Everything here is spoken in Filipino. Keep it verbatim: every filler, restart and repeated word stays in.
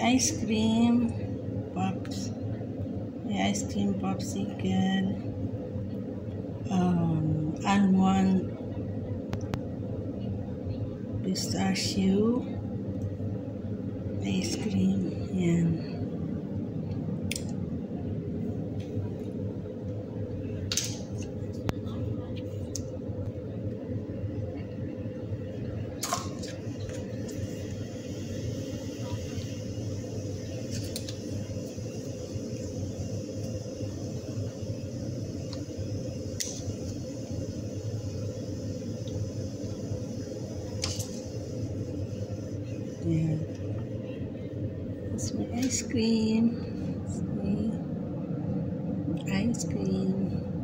ice cream pops, may ice cream popsicle, um, almond, pistachio, ice cream, yan. Yan. Tapos may ice cream. See? Ice cream.